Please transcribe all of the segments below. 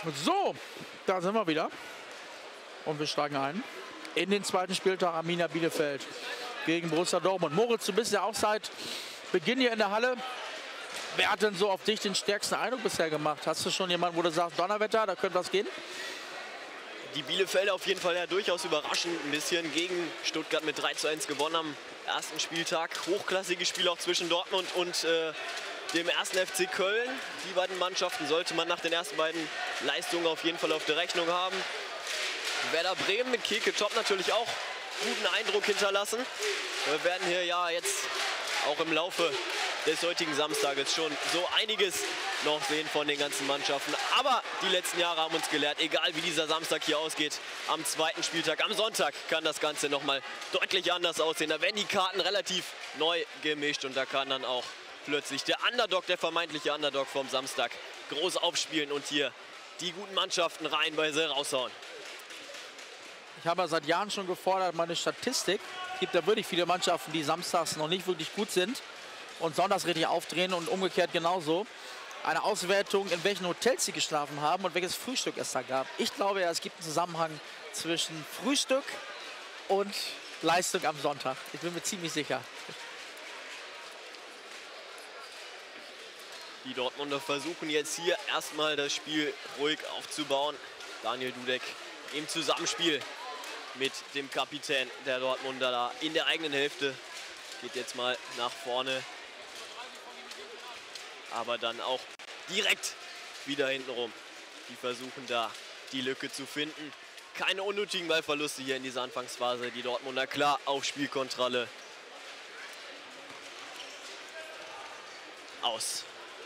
So, da sind wir wieder. Und wir steigen ein in den zweiten Spieltag Arminia Bielefeld gegen Borussia Dortmund. Moritz, du bist ja auch seit Beginn hier in der Halle. Wer hat denn so auf dich den stärksten Eindruck bisher gemacht? Hast du schon jemanden, wo du sagst, Donnerwetter, da könnte was gehen? Die Bielefelder auf jeden Fall ja durchaus überraschend ein bisschen gegen Stuttgart mit 3:1 gewonnen am ersten Spieltag. Hochklassige Spiel auch zwischen Dortmund und dem ersten FC Köln. Die beiden Mannschaften sollte man nach den ersten beiden Leistungen auf jeden Fall auf der Rechnung haben. Werder Bremen mit Keke Top natürlich auch guten Eindruck hinterlassen. Wir werden hier ja jetzt auch im Laufe des heutigen Samstages schon so einiges noch sehen von den ganzen Mannschaften. Aber die letzten Jahre haben uns gelehrt, egal wie dieser Samstag hier ausgeht, am zweiten Spieltag, am Sonntag kann das Ganze nochmal deutlich anders aussehen. Da werden die Karten relativ neu gemischt und da kann dann auch plötzlich der Underdog, der vermeintliche Underdog vom Samstag, groß aufspielen und hier die guten Mannschaften reihenweise raushauen. Ich habe ja seit Jahren schon gefordert, meine Statistik. Es gibt ja wirklich viele Mannschaften, die samstags noch nicht wirklich gut sind und sonntags richtig aufdrehen und umgekehrt genauso. Eine Auswertung, in welchen Hotels sie geschlafen haben und welches Frühstück es da gab. Ich glaube ja, es gibt einen Zusammenhang zwischen Frühstück und Leistung am Sonntag. Ich bin mir ziemlich sicher. Die Dortmunder versuchen jetzt hier erstmal das Spiel ruhig aufzubauen. Daniel Dudek im Zusammenspiel mit dem Kapitän der Dortmunder da in der eigenen Hälfte. Geht jetzt mal nach vorne. Aber dann auch direkt wieder hinten rum. Die versuchen da die Lücke zu finden. Keine unnötigen Ballverluste hier in dieser Anfangsphase. Die Dortmunder klar auf Spielkontrolle. Aus.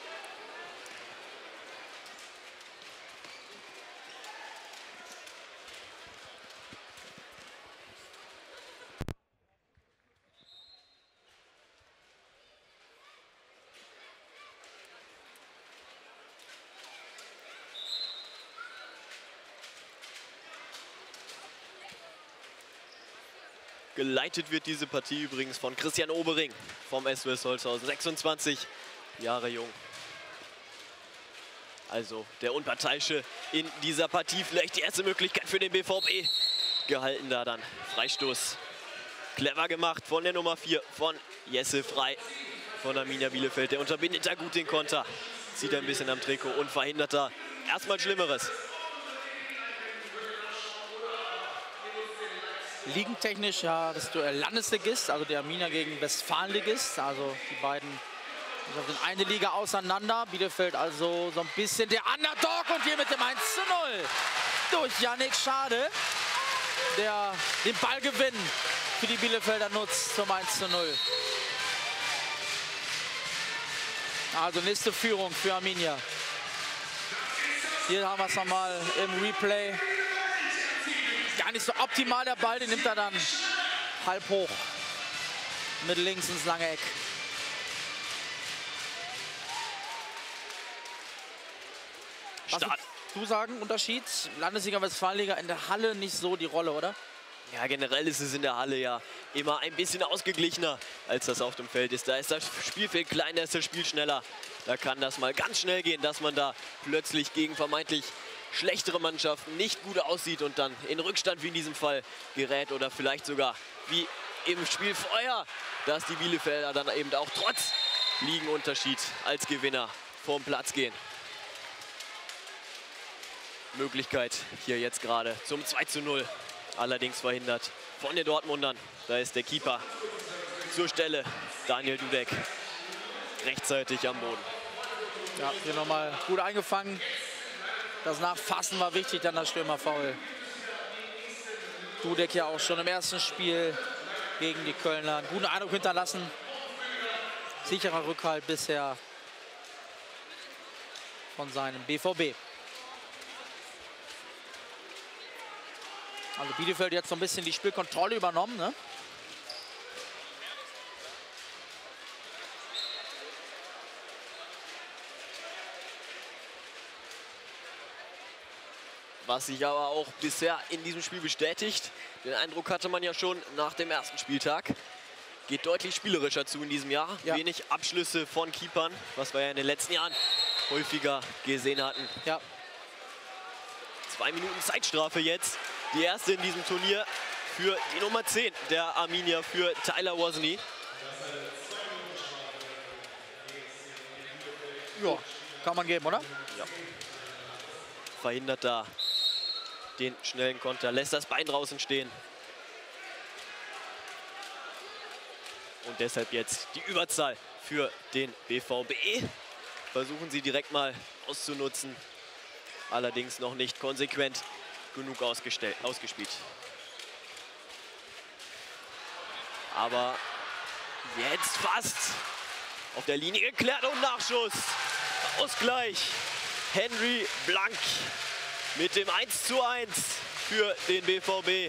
Geleitet wird diese Partie übrigens von Christian Obering vom SuS Holzhausen, 26 Jahre jung. Also der Unparteiische in dieser Partie. Vielleicht die erste Möglichkeit für den BVB. Gehalten da dann. Freistoß. Clever gemacht von der Nummer 4 von Jesse Frei von Arminia Bielefeld. Der unterbindet da gut den Konter. Zieht ein bisschen am Trikot und verhindert da erstmal Schlimmeres. Ligentechnisch ja das Duell Landesligist, also der Arminia gegen Westfalenligist. Also die beiden sind eine Liga auseinander. Bielefeld also so ein bisschen der Underdog und hier mit dem 1:0 durch Yannick Schade, der den Ballgewinn für die Bielefelder nutzt zum 1:0. Also nächste Führung für Arminia. Hier haben wir es nochmal im Replay. Gar nicht so optimal der Ball, den nimmt er dann halb hoch mit links ins lange Eck. Was würdest du sagen, Unterschied? Landesliga, Westfalenliga in der Halle nicht so die Rolle, oder? Ja, generell ist es in der Halle ja immer ein bisschen ausgeglichener, als das auf dem Feld ist. Da ist das Spielfeld kleiner, ist das Spiel schneller. Da kann das mal ganz schnell gehen, dass man da plötzlich gegen vermeintlich schlechtere Mannschaften nicht gut aussieht und dann in Rückstand wie in diesem Fall gerät oder vielleicht sogar wie im Spiel vorher, dass die Bielefelder dann eben auch trotz Ligenunterschied als Gewinner vom Platz gehen. Möglichkeit hier jetzt gerade zum 2:0, allerdings verhindert von den Dortmundern. Da ist der Keeper zur Stelle, Daniel Dudek, rechtzeitig am Boden. Ja, hier nochmal gut eingefangen. Das Nachfassen war wichtig, dann das Stürmerfoul. Dudek ja auch schon im ersten Spiel gegen die Kölner einen guten Eindruck hinterlassen. Sicherer Rückhalt bisher von seinem BVB. Also Bielefeld jetzt so ein bisschen die Spielkontrolle übernommen, ne? Was sich aber auch bisher in diesem Spiel bestätigt. Den Eindruck hatte man ja schon nach dem ersten Spieltag. Geht deutlich spielerischer zu in diesem Jahr. Ja. Wenig Abschlüsse von Keepern, was wir ja in den letzten Jahren häufiger gesehen hatten. Ja. 2 Minuten Zeitstrafe jetzt. Die erste in diesem Turnier für die Nummer 10 der Arminia, für Tyler Wozny. Ja, kann man geben, oder? Ja. Verhindert da den schnellen Konter, lässt das Bein draußen stehen. Und deshalb jetzt die Überzahl für den BVB. Versuchen sie direkt mal auszunutzen. Allerdings noch nicht konsequent genug ausgespielt. Aber jetzt fast auf der Linie geklärt und Nachschuss. Ausgleich. Henry Blank mit dem 1:1 für den BVB.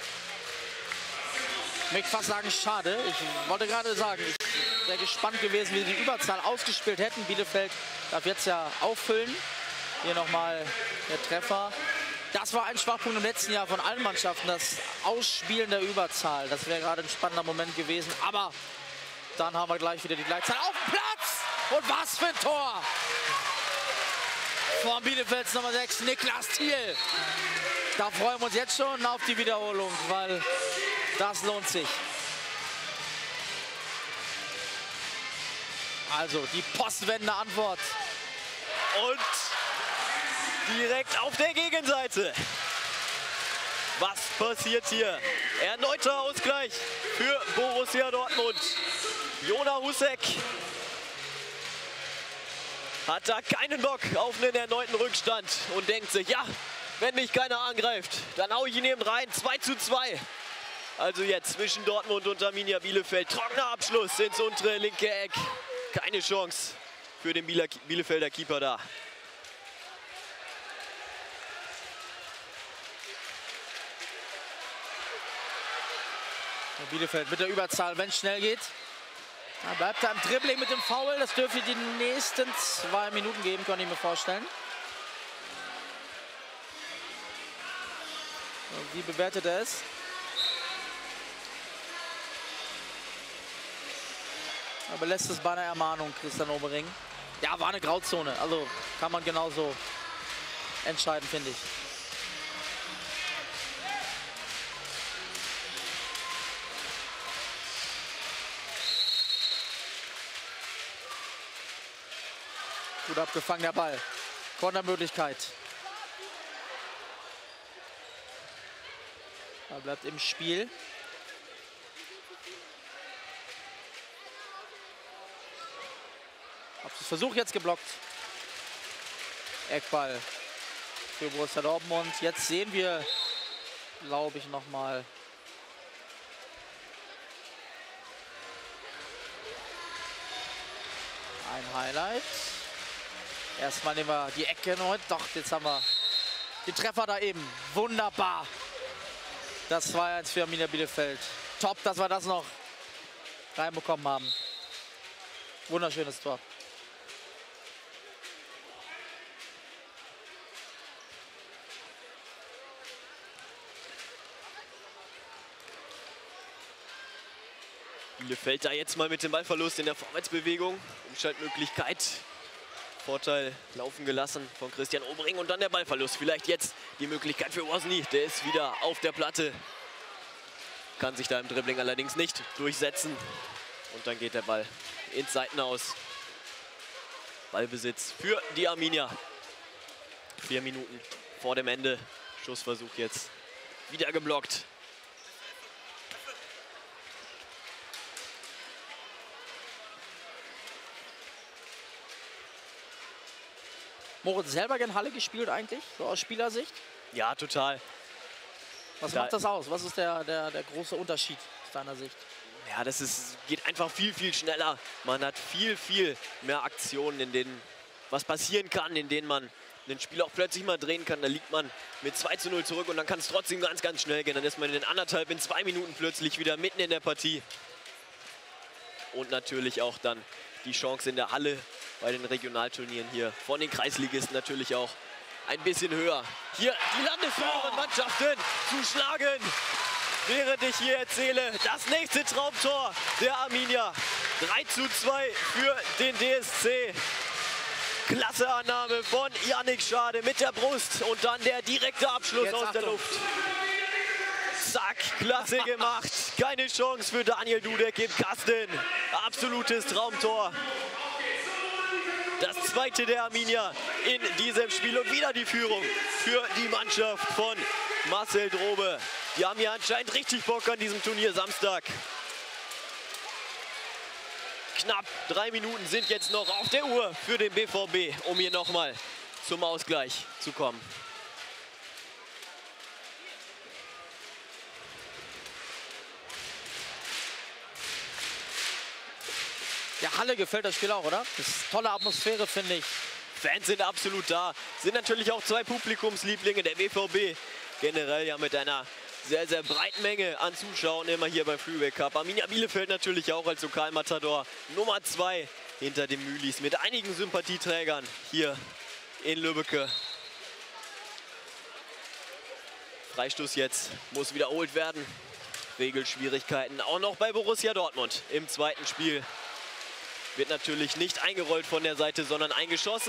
Ich möchte fast sagen, schade. Ich wollte gerade sagen, ich wäre gespannt gewesen, wie sie die Überzahl ausgespielt hätten. Bielefeld darf jetzt ja auffüllen. Hier nochmal der Treffer. Das war ein Schwachpunkt im letzten Jahr von allen Mannschaften, das Ausspielen der Überzahl. Das wäre gerade ein spannender Moment gewesen. Aber dann haben wir gleich wieder die Gleitzeit auf dem Platz. Und was für ein Tor! Von Bielefelds Nummer 6, Niklas Thiel. Da freuen wir uns jetzt schon auf die Wiederholung, weil das lohnt sich. Also die postwendende Antwort. Und direkt auf der Gegenseite. Was passiert hier? Erneuter Ausgleich für Borussia Dortmund. Jona Husek hat da keinen Bock auf einen erneuten Rückstand und denkt sich, ja, wenn mich keiner angreift, dann hau ich ihn eben rein. 2:2. Also jetzt zwischen Dortmund und Arminia Bielefeld. Trockener Abschluss ins untere linke Eck. Keine Chance für den Bielefelder Keeper da. Bielefeld mit der Überzahl, wenn es schnell geht. Da bleibt er im Dribbling mit dem Foul. Das dürfte die nächsten 2 Minuten geben, kann ich mir vorstellen. Wie bewertet er es? Aber lässt es bei einer Ermahnung, Christian Obering. Ja, war eine Grauzone. Also kann man genauso entscheiden, finde ich. Gut abgefangen der Ball. Kontermöglichkeit. Er bleibt im Spiel. Versuch jetzt geblockt. Eckball für Borussia Dortmund. Jetzt sehen wir, glaube ich, noch mal ein Highlight. Erstmal nehmen wir die Ecke erneut. Doch, jetzt haben wir den Treffer da eben. Wunderbar. Das 2:1 für Arminia Bielefeld. Top, dass wir das noch reinbekommen haben. Wunderschönes Tor. Bielefeld da jetzt mal mit dem Ballverlust in der Vorwärtsbewegung. Umschaltmöglichkeit. Vorteil laufen gelassen von Christian Obering und dann der Ballverlust. Vielleicht jetzt die Möglichkeit für Wozny. Der ist wieder auf der Platte. Kann sich da im Dribbling allerdings nicht durchsetzen. Und dann geht der Ball ins Seitenaus. Ballbesitz für die Arminia. 4 Minuten vor dem Ende. Schussversuch jetzt wieder geblockt. Moritz, selber gern Halle gespielt eigentlich, so aus Spielersicht? Ja, total. Was macht das aus? Was ist der große Unterschied aus deiner Sicht? Ja, geht einfach viel, viel schneller. Man hat viel, viel mehr Aktionen, in denen was passieren kann, in denen man ein Spiel auch plötzlich mal drehen kann. Da liegt man mit 2:0 zurück und dann kann es trotzdem ganz, ganz schnell gehen. Dann ist man in 2 Minuten plötzlich wieder mitten in der Partie. Und natürlich auch dann die Chance in der Halle bei den Regionalturnieren hier von den Kreisligisten natürlich auch ein bisschen höher. Hier die landesführenden Mannschaften zu schlagen. Während ich hier erzähle, das nächste Traumtor der Arminia. 3:2 für den DSC. Klasse Annahme von Yannick Schade mit der Brust und dann der direkte Abschluss Jetzt aus der Achtung. Luft. Zack, klasse gemacht. Keine Chance für Daniel Dudek im Kasten. Absolutes Traumtor. Das zweite der Arminia in diesem Spiel und wieder die Führung für die Mannschaft von Marcel Drobe. Die haben ja anscheinend richtig Bock an diesem Turnier Samstag. Knapp 3 Minuten sind jetzt noch auf der Uhr für den BVB, um hier nochmal zum Ausgleich zu kommen. Der Halle gefällt das Spiel auch, oder? Das ist tolle Atmosphäre, finde ich. Fans sind absolut da. Sind natürlich auch zwei Publikumslieblinge. Der BVB generell ja mit einer sehr, sehr breiten Menge an Zuschauern immer hier beim Freeway Cup. Arminia Bielefeld natürlich auch als Lokalmatador Nummer 2 hinter den Mühlis mit einigen Sympathieträgern hier in Lübbecke. Freistoß jetzt muss wiederholt werden. Regelschwierigkeiten auch noch bei Borussia Dortmund im zweiten Spiel. Wird natürlich nicht eingerollt von der Seite, sondern eingeschossen.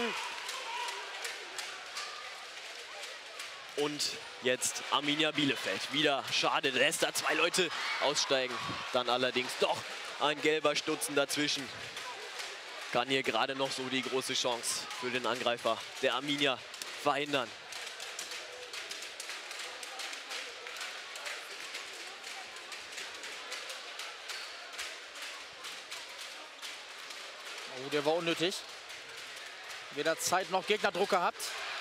Und jetzt Arminia Bielefeld. Wieder schade, lässt da 2 Leute aussteigen. Dann allerdings doch ein gelber Stutzen dazwischen. Kann hier gerade noch so die große Chance für den Angreifer der Arminia verhindern. Oh, der war unnötig. Weder Zeit noch Gegnerdruck gehabt.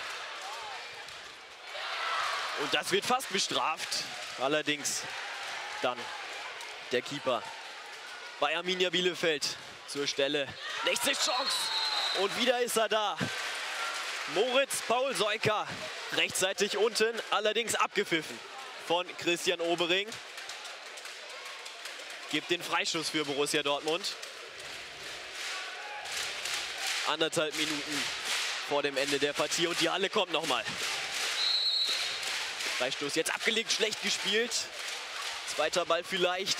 Und das wird fast bestraft. Allerdings dann der Keeper bei Arminia Bielefeld zur Stelle. Nächste Chance. Und wieder ist er da. Moritz Paul Seuker rechtzeitig unten, allerdings abgepfiffen von Christian Obering. Gibt den Freischuss für Borussia Dortmund. 1,5 Minuten vor dem Ende der Partie und die Halle kommt nochmal. Freistoß jetzt abgelegt, schlecht gespielt. Zweiter Ball vielleicht.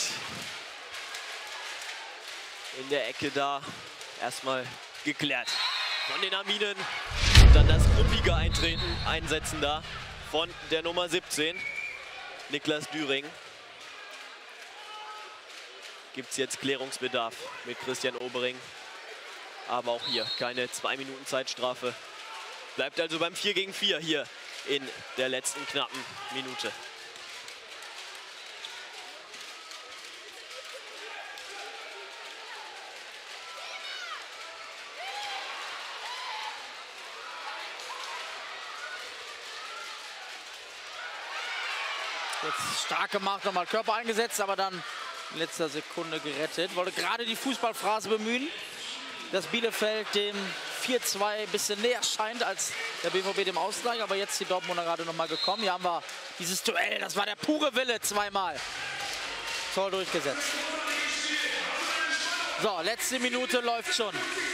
In der Ecke da. Erstmal geklärt von den Arminen. Und dann das ruppige Einsetzen da von der Nummer 17. Niklas Düring. Gibt es jetzt Klärungsbedarf mit Christian Obering. Aber auch hier keine 2 Minuten Zeitstrafe. Bleibt also beim 4-gegen-4 hier in der letzten knappen Minute. Jetzt stark gemacht, nochmal Körper eingesetzt, aber dann in letzter Sekunde gerettet. Wollte gerade die Fußballphrase bemühen, dass Bielefeld dem 4-2 ein bisschen näher scheint als der BVB dem Ausgleich. Aber jetzt die Dortmunder gerade noch mal gekommen. Hier haben wir dieses Duell, das war der pure Wille zweimal. Toll durchgesetzt. So, letzte Minute läuft schon.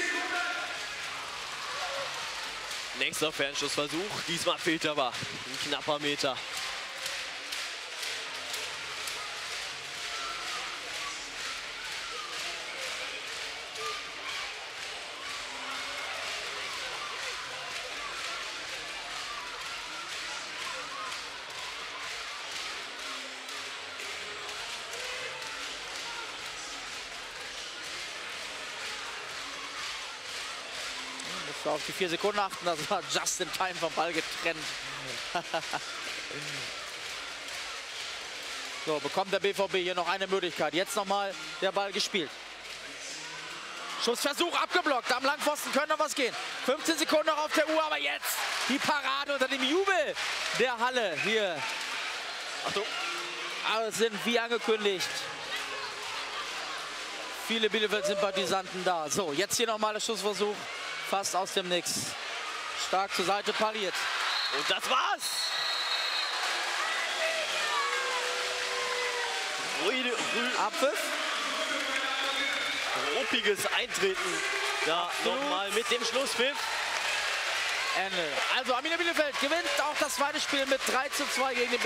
Nächster Fernschussversuch, diesmal fehlt aber ein knapper Meter. Auf die 4 Sekunden achten, das war just in time vom Ball getrennt. So, bekommt der BVB hier noch eine Möglichkeit. Jetzt nochmal der Ball gespielt. Schussversuch abgeblockt. Am Langpfosten könnte noch was gehen. 15 Sekunden noch auf der Uhr, aber jetzt die Parade unter dem Jubel der Halle hier. Achtung. Alle sind wie angekündigt. Viele Bielefeld-Sympathisanten da. So, jetzt hier nochmal der Schussversuch. Fast aus dem Nix. Stark zur Seite pariert. Und das war's. Abpfiff. Ruppiges Eintreten. Da nochmal mit dem Schlusspfiff. Ende. Also Arminia Bielefeld gewinnt auch das zweite Spiel mit 3:2 gegen den